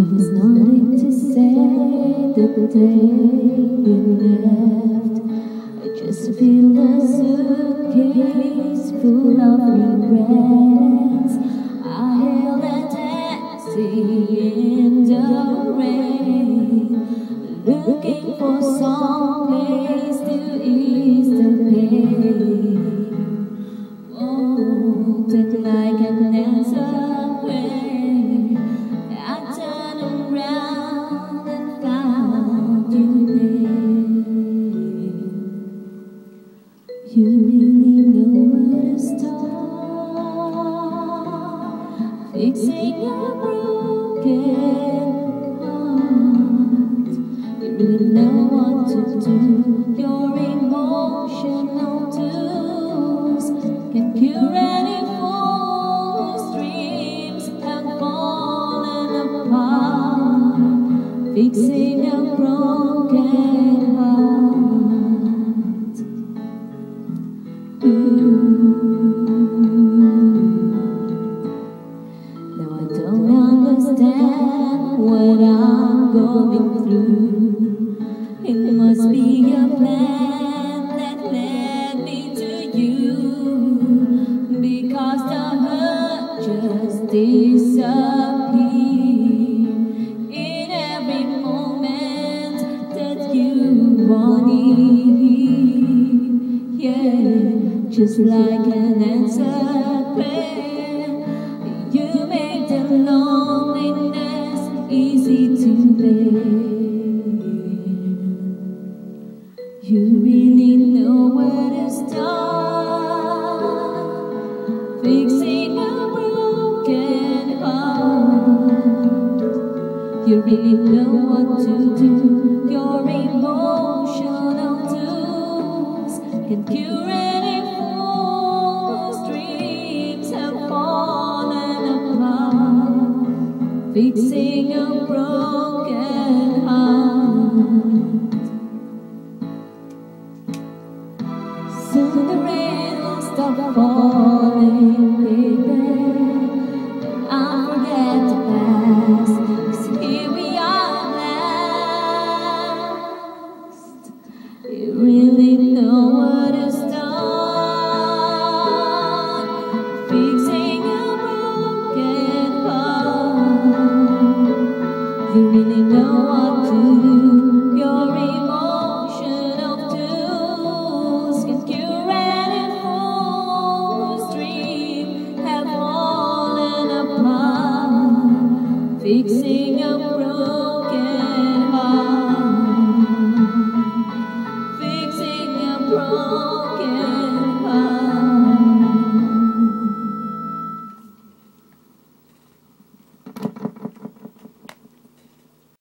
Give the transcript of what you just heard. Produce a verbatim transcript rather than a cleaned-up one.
There's nothing to say the day you left. I just feel a suitcase full of regrets. I hailed a taxi in the rain, looking for some place to ease the pain. Oh, take like an answer prayer. I turned around and found you there. You really know where to start, fixing your broken heart. You really know what to do. Your emotional tools can cure any fool whose dreams have fallen apart. Fixing a broken heart. Ooh. Now I don't understand what I'm going through. It must be a plan that led me to you, because the hurt just disappeared in every moment that you want it. Yeah, just like an answered prayer, you make the loneliness easy to bear. You really know where to start, fixing a broken heart. You really know what to do. Your emotional tools can cure any fool's dreams have fallen apart. Fixing a broken heart. Soon the rain will stop falling, baby, and I'll forget the past, 'cause here we are last. You really know where to start, fixing a broken heart. You really know what to do. Your emotional tools can cure any fool's dream have fallen apart. Fixing a broken heart. Fixing a broken